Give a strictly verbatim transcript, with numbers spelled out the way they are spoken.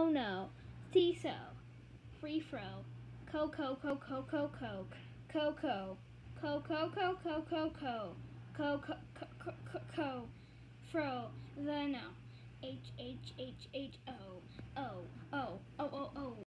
no no, seesaw, free throw, coco coco coco coke, coco, coco coco coco, coco coco co, fro, the no, H H H H O, O, O, O, O, O.